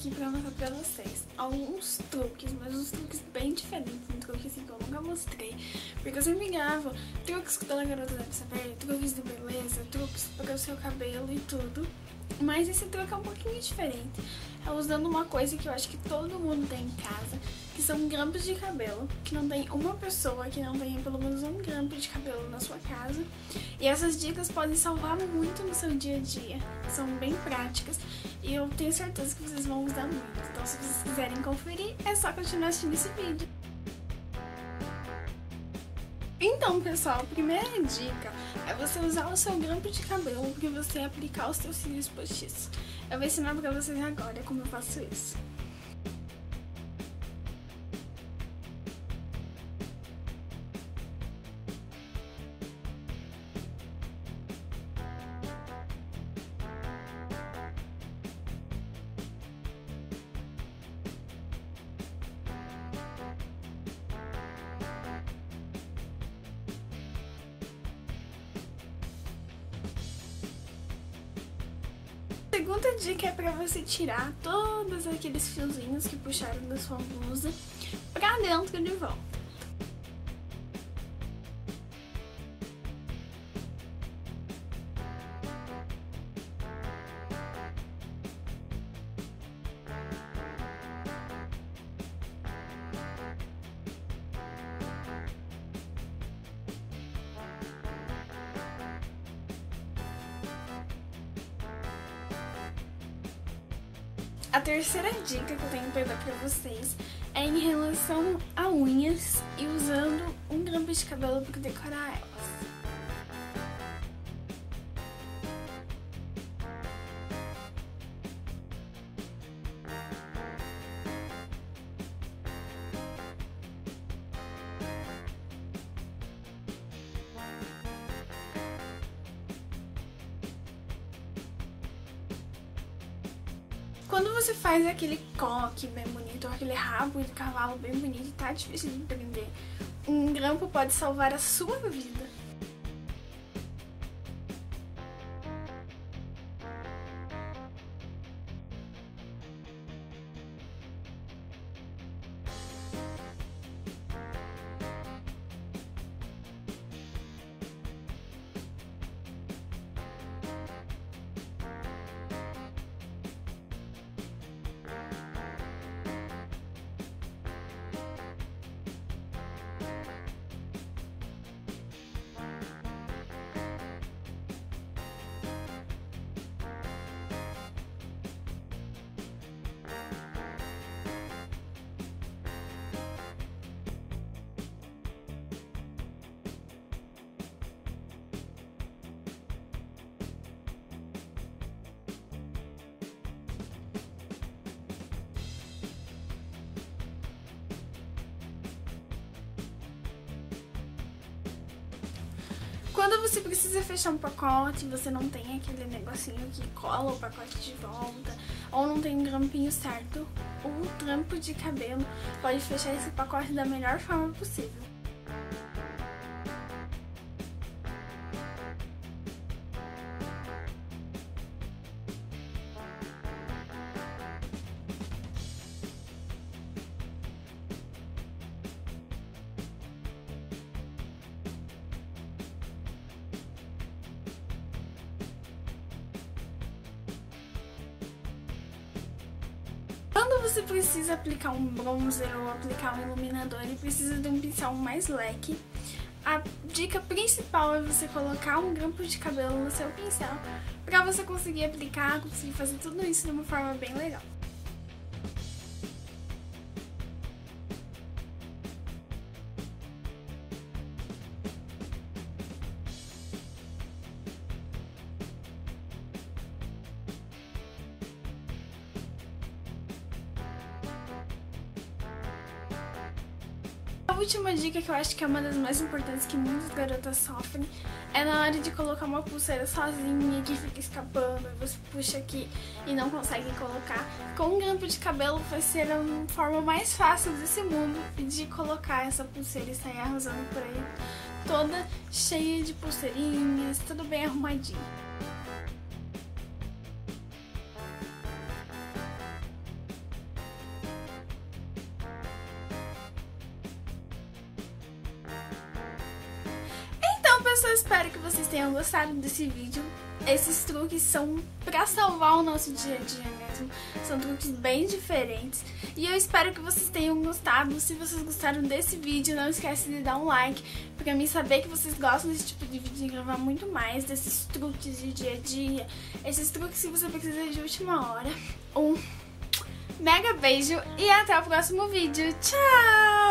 aqui pra mostrar pra vocês alguns truques, mas uns truques bem diferentes, um truque assim que eu nunca mostrei, porque eu sempre gravo truques que toda garota deve saber, truques de beleza, truques para o seu cabelo e tudo, mas esse truque é um pouquinho diferente, é usando uma coisa que eu acho que todo mundo tem em casa, que são grampos de cabelo, que não tem uma pessoa que não tenha pelo menos um grampo de cabelo na sua casa, e essas dicas podem salvar muito no seu dia a dia, são bem práticas, e eu tenho certeza que vocês vão usar muito. Então, se vocês quiserem conferir, é só continuar assistindo esse vídeo. Então, pessoal, a primeira dica é você usar o seu grampo de cabelo para você aplicar os seus cílios postiços. Eu vou ensinar para vocês agora como eu faço isso. A segunda dica é pra você tirar todos aqueles fiozinhos que puxaram da sua blusa pra dentro de volta. A terceira dica que eu tenho pra dar pra vocês é em relação a unhas e usando um grampo de cabelo pra decorar elas. Quando você faz aquele coque bem bonito, ou aquele rabo de cavalo bem bonito e tá difícil de prender, um grampo pode salvar a sua vida. Quando você precisa fechar um pacote, você não tem aquele negocinho que cola o pacote de volta, ou não tem um grampinho certo, o grampo de cabelo pode fechar esse pacote da melhor forma possível. Quando você precisa aplicar um bronzer ou aplicar um iluminador e precisa de um pincel mais leque, a dica principal é você colocar um grampo de cabelo no seu pincel para você conseguir aplicar, conseguir fazer tudo isso de uma forma bem legal. A última dica, que eu acho que é uma das mais importantes que muitas garotas sofrem, é na hora de colocar uma pulseira sozinha que fica escapando, você puxa aqui e não consegue colocar. Com um grampo de cabelo vai ser a forma mais fácil desse mundo de colocar essa pulseira e sair arrasando por aí, toda cheia de pulseirinhas, tudo bem arrumadinho. eu só espero que vocês tenham gostado desse vídeo. Esses truques são pra salvar o nosso dia a dia mesmo. São truques bem diferentes. E eu espero que vocês tenham gostado. Se vocês gostaram desse vídeo, não esquece de dar um like, pra mim saber que vocês gostam desse tipo de vídeo e gravar muito mais desses truques de dia a dia. Esses truques que você precisa de última hora. Um mega beijo e até o próximo vídeo. Tchau!